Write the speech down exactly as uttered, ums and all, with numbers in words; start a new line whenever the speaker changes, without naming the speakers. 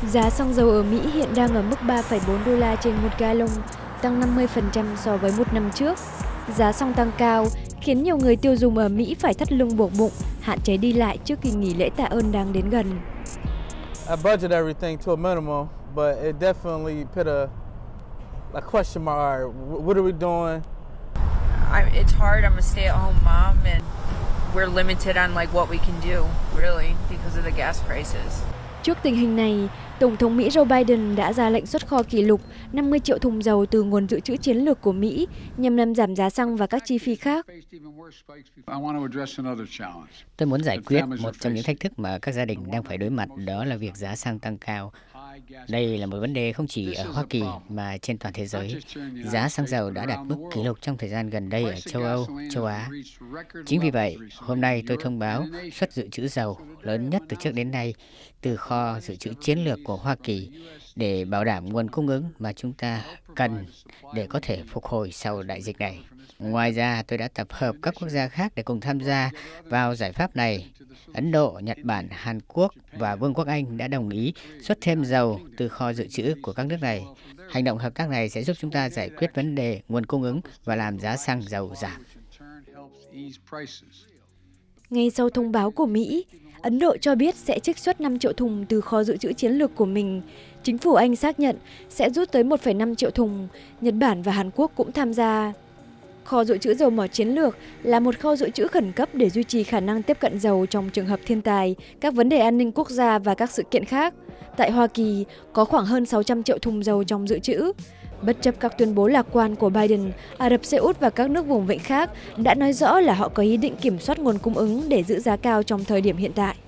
Giá xăng dầu ở Mỹ hiện đang ở mức ba phẩy bốn đô la trên một gallon, tăng năm mươi phần trăm so với một năm trước. Giá xăng tăng cao khiến nhiều người tiêu dùng ở Mỹ phải thắt lưng buộc bụng, hạn chế đi lại trước kỳ nghỉ lễ tạ ơn đang đến gần.
I budget everything to a minimum, but it definitely put a a question mark. What are we doing?
I, it's hard. I'm a stay-at-home mom, and we're limited on like what we can do, really, because of the gas prices.
Trước tình hình này, Tổng thống Mỹ Joe Biden đã ra lệnh xuất kho kỷ lục năm mươi triệu thùng dầu từ nguồn dự trữ chiến lược của Mỹ nhằm làm giảm giá xăng và các chi phí khác.
Tôi muốn giải quyết một trong những thách thức mà các gia đình đang phải đối mặt, đó là việc giá xăng tăng cao. Đây là một vấn đề không chỉ ở Hoa Kỳ mà trên toàn thế giới. Giá xăng dầu đã đạt mức kỷ lục trong thời gian gần đây ở châu Âu, châu Á. Chính vì vậy, hôm nay tôi thông báo suất dự trữ dầu lớn nhất từ trước đến nay từ kho dự trữ chiến lược của Hoa Kỳ để bảo đảm nguồn cung ứng mà chúng ta cần để có thể phục hồi sau đại dịch này. Ngoài ra, tôi đã tập hợp các quốc gia khác để cùng tham gia vào giải pháp này. Ấn Độ, Nhật Bản, Hàn Quốc và Vương quốc Anh đã đồng ý xuất thêm dầu từ kho dự trữ của các nước này. Hành động hợp tác này sẽ giúp chúng ta giải quyết vấn đề nguồn cung ứng và làm giá xăng dầu giảm.
Ngay sau thông báo của Mỹ, Ấn Độ cho biết sẽ trích xuất năm triệu thùng từ kho dự trữ chiến lược của mình. Chính phủ Anh xác nhận sẽ rút tới một phẩy năm triệu thùng. Nhật Bản và Hàn Quốc cũng tham gia. Kho dự trữ dầu mỏ chiến lược là một kho dự trữ khẩn cấp để duy trì khả năng tiếp cận dầu trong trường hợp thiên tai, các vấn đề an ninh quốc gia và các sự kiện khác. Tại Hoa Kỳ, có khoảng hơn sáu trăm triệu thùng dầu trong dự trữ. Bất chấp các tuyên bố lạc quan của Biden, Ả Rập Xê Út và các nước vùng vịnh khác đã nói rõ là họ có ý định kiểm soát nguồn cung ứng để giữ giá cao trong thời điểm hiện tại.